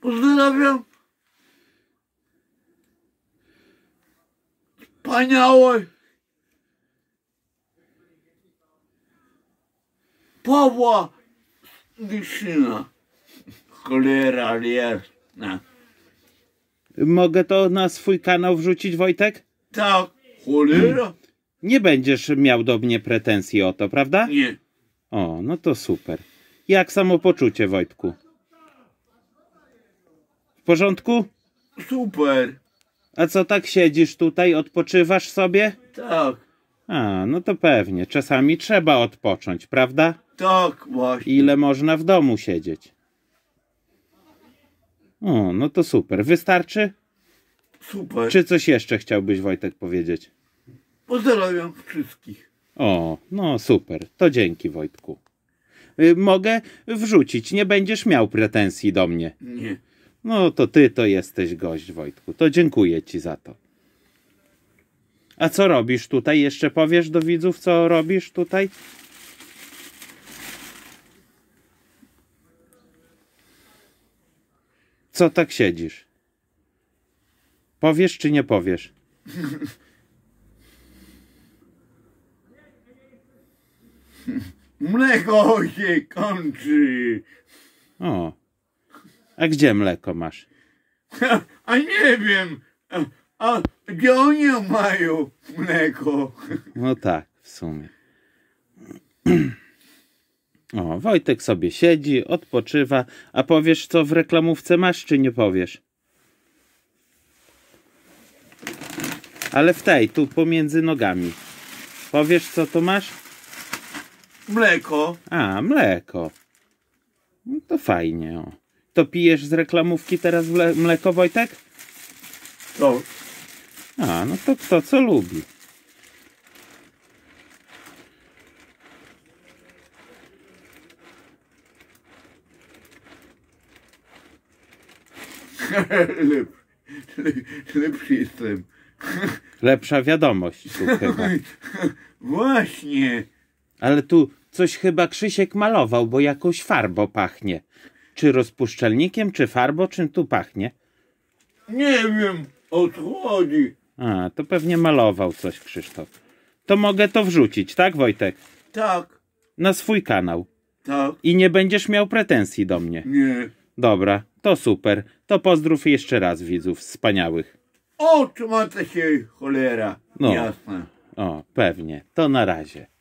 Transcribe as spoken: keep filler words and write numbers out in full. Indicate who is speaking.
Speaker 1: Pozdrawiam. Wspaniałe. Pawła Dyszyna. Cholera jasna.
Speaker 2: Mogę to na swój kanał wrzucić, Wojtek?
Speaker 1: Tak, cholera.
Speaker 2: Nie będziesz miał do mnie pretensji o to, prawda?
Speaker 1: Nie.
Speaker 2: O, no to super. Jak samopoczucie, Wojtku? W porządku?
Speaker 1: Super.
Speaker 2: A co, tak siedzisz tutaj, odpoczywasz sobie?
Speaker 1: Tak.
Speaker 2: A, no to pewnie. Czasami trzeba odpocząć, prawda?
Speaker 1: Tak właśnie.
Speaker 2: Ile można w domu siedzieć? O, no to super. Wystarczy?
Speaker 1: Super.
Speaker 2: Czy coś jeszcze chciałbyś, Wojtek, powiedzieć?
Speaker 1: Pozdrawiam wszystkich.
Speaker 2: O, no super. To dzięki, Wojtku. Y, mogę wrzucić. Nie będziesz miał pretensji do mnie.
Speaker 1: Nie.
Speaker 2: No to ty to jesteś gość, Wojtku. To dziękuję ci za to. A co robisz tutaj? Jeszcze powiesz do widzów, co robisz tutaj? Co tak siedzisz? Powiesz czy nie powiesz?
Speaker 1: Mleko się kończy.
Speaker 2: O. A gdzie mleko masz?
Speaker 1: A nie wiem. A, a gdzie oni mają mleko?
Speaker 2: No tak, w sumie. O, Wojtek sobie siedzi, odpoczywa. A powiesz, co w reklamówce masz, czy nie powiesz? Ale w tej, tu pomiędzy nogami. Powiesz, co tu masz?
Speaker 1: Mleko.
Speaker 2: A, mleko. No to fajnie, o. To pijesz z reklamówki teraz mleko, Wojtek?
Speaker 1: To.
Speaker 2: A, no to kto co lubi.
Speaker 1: Lep, lep, lepszy jestem.
Speaker 2: Lepsza wiadomość tu chyba.
Speaker 1: Właśnie.
Speaker 2: Ale tu coś chyba Krzysiek malował, bo jakąś farbą pachnie. Czy rozpuszczalnikiem, czy farbą, czym tu pachnie?
Speaker 1: Nie wiem, o co chodzi.
Speaker 2: A, to pewnie malował coś Krzysztof. To mogę to wrzucić, tak, Wojtek?
Speaker 1: Tak.
Speaker 2: Na swój kanał.
Speaker 1: Tak.
Speaker 2: I nie będziesz miał pretensji do mnie.
Speaker 1: Nie.
Speaker 2: Dobra, to super. To pozdrów jeszcze raz widzów wspaniałych.
Speaker 1: O, trzymajcie się, cholera.
Speaker 2: No.
Speaker 1: Jasne.
Speaker 2: O, pewnie. To na razie.